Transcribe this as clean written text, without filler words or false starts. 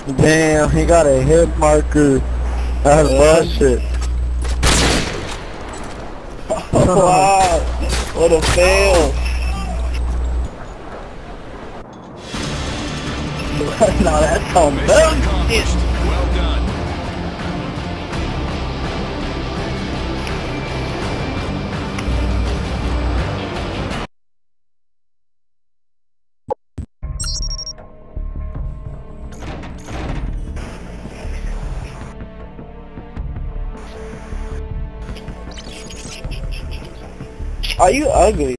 Damn, he got a hit marker. That's bullshit. Wow, what a fail. No, that's on Mission accomplished. Well done. Are you ugly?